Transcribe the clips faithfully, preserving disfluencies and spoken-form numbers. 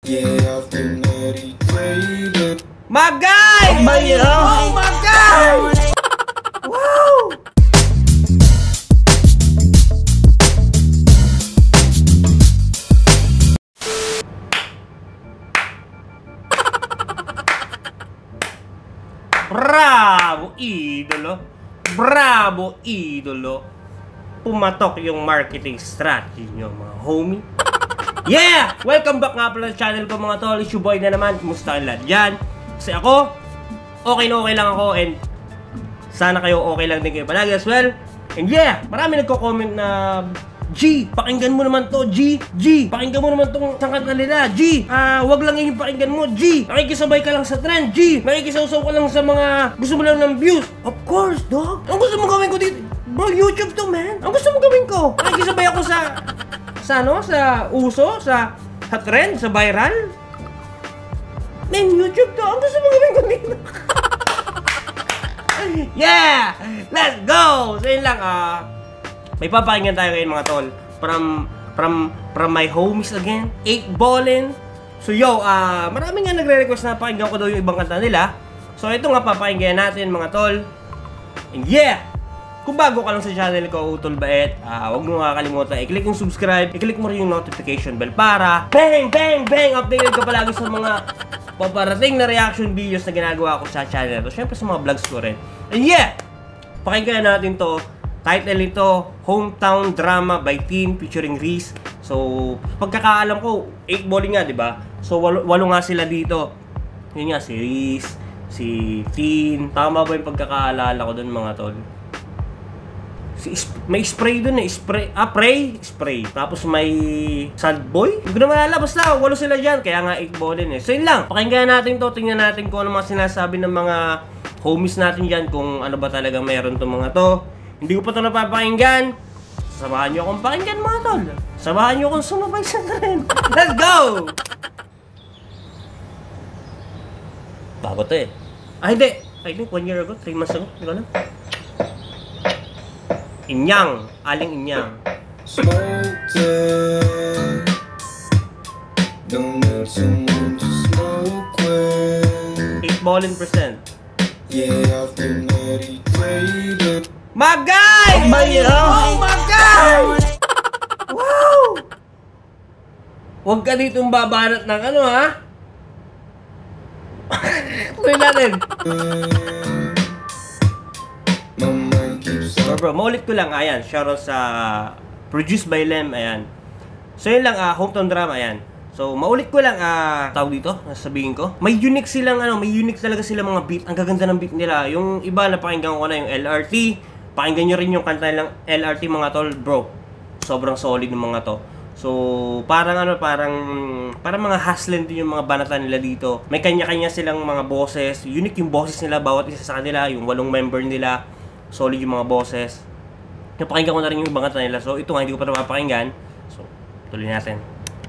Yeah, I've been meditated. Magay! Oh my God! Wow! Bravo, idolo! Bravo, idolo! Pumatok yung marketing strategy nyo, mga homie. Yeah! Welcome back nga pala sa channel ko, mga tol. It's your boy na naman. Kamusta kayo lahat dyan? Kasi ako, okay na okay lang ako, and sana kayo okay lang din kayo palagi as well. And yeah, marami nagko-comment na G, pakinggan mo naman to, G, G, pakinggan mo naman tong sangkat na nila, G, ah, wag lang yung pakinggan mo, G, nakikisabay ka lang sa trend, G, nakikisawsaw ka lang sa mga gusto mo lang ng views. Of course, dog. Ang gusto mo gawin ko dito, bro, YouTube to, man. Ang gusto mo gawin ko, nakikisabay ako sa, sa ano, sa uso, sa, sa trend, sa viral. Man, YouTube to, ang gusto mo gawin ko dito. Yeah, let's go. So yun lang, ah, uh, may papakinggan tayo ngayon, mga tol. From, from, from my homies again. eight Ballin. So yo, ah, uh, marami nga nagre-request na pakinggan ko daw yung ibang kanta nila. So ito nga papakinggan natin, mga tol. And yeah! Kung bago ka lang sa channel ko, Utol Bait, ah, uh, huwag mo makakalimutan, i-click yung subscribe, i-click mo rin yung notification bell para bang, bang, bang! Updated ka palagi sa mga paparating na reaction videos na ginagawa ko sa channel ko. Siyempre sa mga vlogs ko rin. And yeah! Pakinggan natin to. Title nito, Hometown Drama by Teen featuring Reese. So, pagkakaalam ko, eight Ballin nga, di ba? So, walo, walo nga sila dito. Yun nga, si Reese, si Teen. Tama ba yung pagkakaalala ko dun, mga tol? Si, may spray dun eh. Spray, ah, pray? Spray. Tapos may sad boy? Hindi ko na malala. Basta, walo sila dyan. Kaya nga eight Ballin eh. So, yun lang. Pakinggan natin to. Tingnan natin kung ano mga sinasabi ng mga homies natin dyan. Kung ano ba talaga meron tong mga to. Hindi ko pa ito napapakinggan. Samahan nyo akong pakinggan, mga tol. Samahan nyo akong sumabay sa trend. Let's go! Bago to eh. Ah, hindi. I think one year ago, three months ago. Hindi ko alam. Inyang. Aling Inyang. Smoke it. Don't need someone to smoke with. eight Ballin percent. Yeah, I've been meditated. Magay! Oh my God! Wow! Huwag ka ditong babanat ng ano, ha? Tuloy natin. Bro, bro, maulit ko lang. Ayan, shoutout sa produced by Lem. Ayan. So yun lang, uh, Hometown Drama. Ayan. So, maulit ko lang, ah, uh, tawag dito, sabihin ko. May unique silang, ano, may unique talaga silang mga beat. Ang gaganda ng beat nila. Yung iba, napakinggan ko na yung L R T. Pakinggan nyo rin yung kanta nilang L R T, mga tol, bro. Sobrang solid ng mga to. So, parang ano, parang, parang mga hustling din yung mga banata nila dito. May kanya-kanya silang mga boses. Unique yung boses nila, bawat isa sa kanila. Yung walong member nila. Solid yung mga boses. Napakinggan ko na rin yung ibang kanta nila. So, ito nga, hindi ko pa napapakinggan. So, tuloy natin.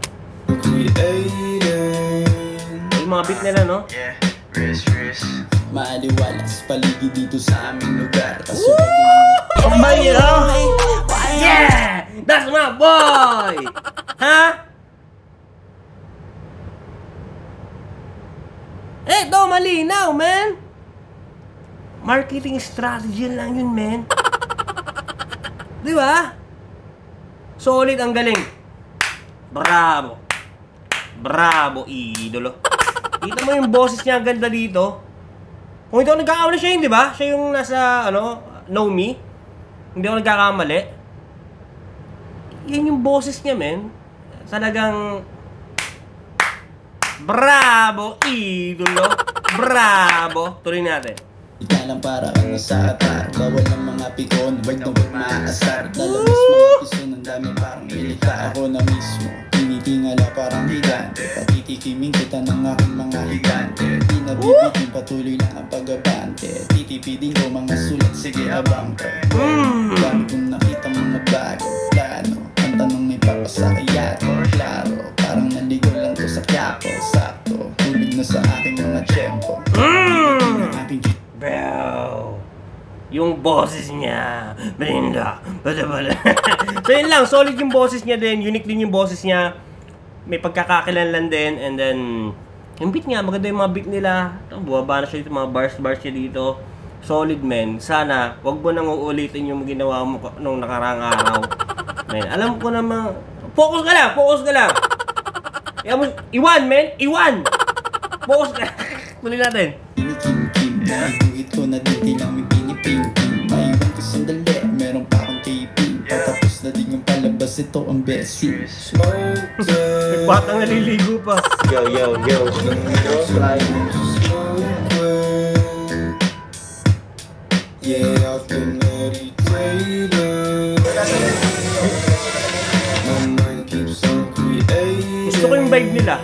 Yung mga beat nila, no? Yeah, wrist, wrist. Maaliwalas paligid dito sa aming lugar. Oh my God! Yeah! That's my boy! Ha? Eh, ito, malinaw, man! Marketing strategy lang yun, man. Di ba? Solid, ang galing. Bravo. Bravo, idolo. Kita mo yung boses niya, ganda dito. Kung hindi ako nagkakamali, siya yun, di ba? Siya yung nasa, ano, Know Me. Hindi ako nagkakamali. Yan yung boses niya, men. Talagang bravo, idolo. Bravo. Tuloy natin. Ika lang para kang nasa atar. Bawal ng mga pikon, wag na wag maaasar. Dalawas mga piso ng dami parang milita. Ako na mismo, tinitingala parang higante. Patitikiming kita ng aking mga higante. Di nabibitin, patuloy lang ang pag-abante. Titipidin ko mga sulat, sige abang ka. Dami kong nakita mga bago plano. Ang tanong may papasakayato, klaro. Parang naligaw lang to sa kyapo, sakto. Tulog na sa aking mga tiyempo. Bro, yung boses niya, Belinda, bada bada. So yun lang, solid yung boses niya din, unique din yung boses niya. may pagkakakilanlan din, and then yung beat nga, maganda yung mga beat nila. Buwaba na siya dito, mga bars-bars siya dito. Solid, men. Sana, wag mo nang uulitin yung ginawa mo nung nakaraang araw. Men, alam ko naman. Focus ka lang, focus ka lang. Iwan, men, iwan. Focus ka. Tuloy natin. Kim-kim, maiguhit ko na din tilang may piniping-ping. Maiwan ko sandali, meron pa akong taping. Patapos na din yung palabas, ito ang best scene. Smoke that. Batang naliligo pa. Yo, yo, yo. Fly. Yeah, I've been meditating. My mind keeps on creating. Gusto ko yung vibe nila.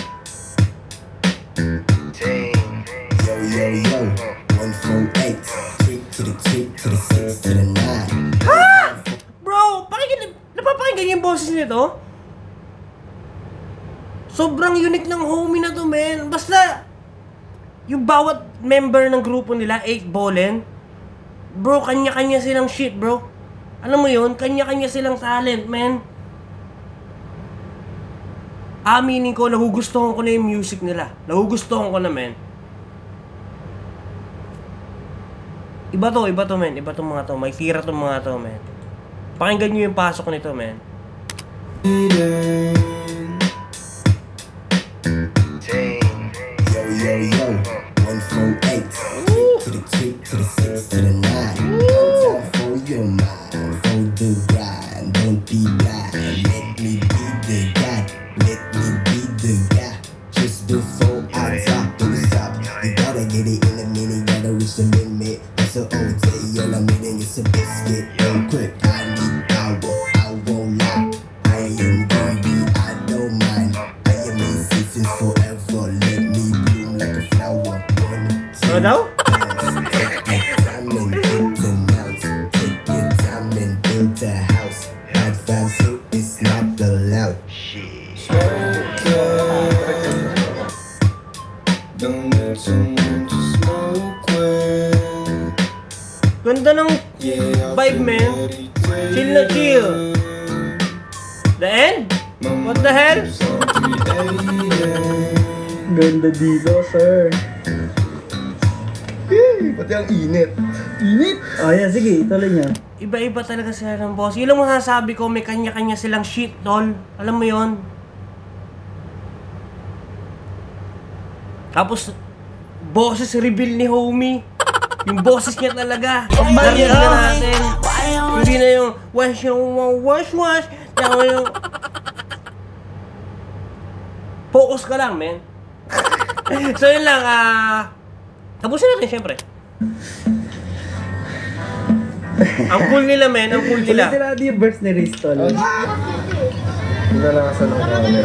Yo, yo, yo, one four eight, three to the two, to the six, to the nine. Ha? Bro, pakinggan, napapakinggan yung boses nito? Sobrang unique ng homie na to, men. Basta, yung bawat member ng grupo nila, eight Ballin, bro, kanya-kanya silang shit, bro. Alam mo yun? Kanya-kanya silang talent, man. Aminin ko, nagugustuhan ko na yung music nila. Nagugustuhan ko na, man. Iba to, iba to, man. Iba to mga to. May tira to mga to, man. Pakinggan nyo yung pasok nito, man. Yo, yo, yo, one four eight, three to the two, to the six, to the nine. Time for your mind, for the grind. Don't be blind. Let me be the guy. Let me be the guy. Just before I drop to the top, you gotta get it in a minute. Gotta reach the limit. That's an O T. All I'm eating is a biscuit. Real quick, I need power. I won't lie. I am greedy. I don't mind. I am in season forever. Let me bloom like a flower. One, two, Ano daw? take your time and get the nouns. Take your time and build a house. Advance so it's not allowed. Smoke that. Don't need someone to smoke with. Ganda ng Yeah, I've vibe, been man. meditating. Chill na chill. The end? What the hell? Ganda dito, sir. Eh, pati ang init. Init? Oh, yan. Sige, ituloy niya. Iba-iba talaga sila ng boss. Yun lang masasabi ko, may kanya-kanya silang shit, tol. Alam mo yon. Tapos, boses reveal ni homie. Yung boses niya talaga. Narinig na natin. Hindi na yung wash yung wash wash. Yung yung... Focus ka lang, men. So yun lang, ah... Uh, tapusin natin, syempre. Ang cool nila, men. Ang cool nila. Ulitin natin yung verse ni Ristol. Hindi na lang sa nung camera.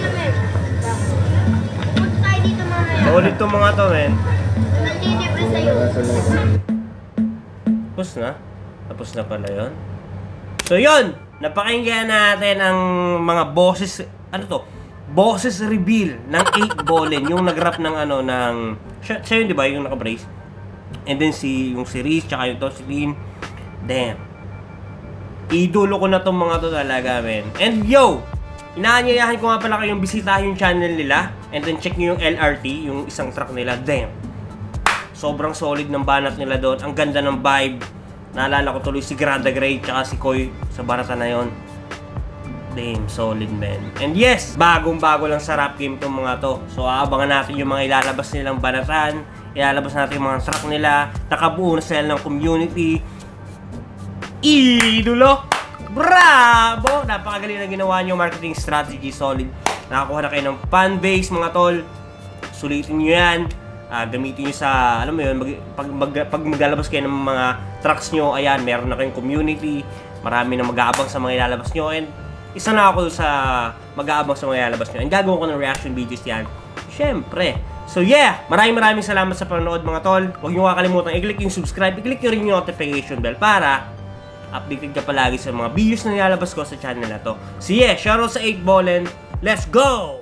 Ulit tong mga to, men. Hindi na lang sa nung camera. Tapos na? Tapos na pala yun? So yun! Napakinggan natin ang mga boses... Ano to? Boses reveal ng eight Ballin. Yung nag-rap ng ano, ng... Siya, siya yun, di ba? Yung naka-brace. And then si... Yung si Reese, tsaka yung to, si Lin. Damn. Idolo ko na tong mga to talaga, men. And yo! Inaanyayahan ko nga pala kayong bisitahin yung channel nila. And then check nyo yung L R T, yung isang track nila. Damn. Sobrang solid ng banat nila doon. Ang ganda ng vibe. Naalala ko tuloy si Granda Gray tsaka si Koy sa banatan na yon. Damn, solid, man. And yes, bagong-bago lang sa rap game tong mga to. So aabangan natin yung mga ilalabas nilang banatan. Ilalabas natin yung mga track nila. Nakabuo na sila ng community. Idolo! Bravo! Napakagaling na ginawa nyo marketing strategy, solid. Nakakuha na kayo ng fan base, mga tol. Sulitin nyo yan. Uh, gamitin nyo sa, alam mo yun, mag, pag, mag, pag maglalabas kayo ng mga tracks nyo, ayan, meron na kayong community. Marami na mag-aabang sa mga ilalabas nyo. And isa na ako sa mag-aabang sa mga ilalabas nyo. And gagawin ko ng reaction videos yan. Siyempre. So yeah, maraming maraming salamat sa panonood, mga tol. Huwag nyo kakalimutan i-click yung subscribe, i-click nyo rin yung notification bell para updated ka palagi sa mga videos na nilalabas ko sa channel na to. So yeah, shoutout sa eight Ballin. Let's go!